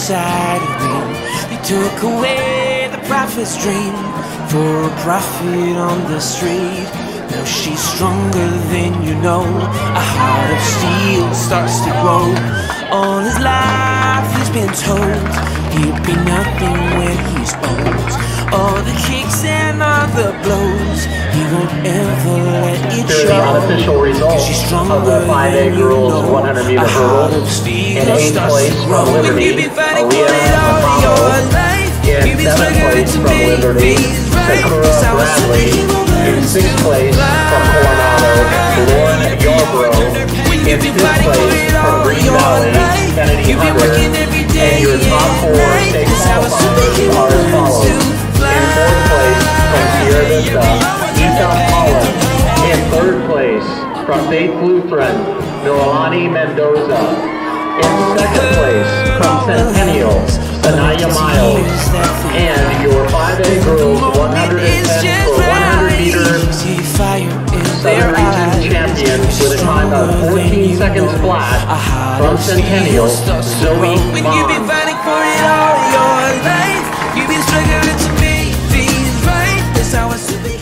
inside of me. They took away the prophet's dream for a prophet on the street. Now she's stronger than you know. A heart of steel starts to grow. All his life he's been told he'll be nothing when he's old. All the kicks and all the blows, he won't ever let it show. Here are the unofficial results of the 5A girls 100-meter hurdle. In 8th place from Liberty, Aaliyah Apollo. In 7th place from Liberty, Sakura Bradley. In 6th place from Coronado, Lauren Yarbrough. In 5th place from Green Valley, Kennedy Hunter. And your top 4 state qualifiers are as follows. In 4th place from Sierra Vista, Ethan Holland. In 3rd place from Faith Lutheran, Noelani Mendoza. In 2nd place from Centennial, Sanaya Miles. And your 5A girls 110 for 100 meters Southern Region champion with a time of 14 seconds flat from Centennial, Zoe When you've been fighting for it all your life, you've been struggling to make things right. That's how I see it.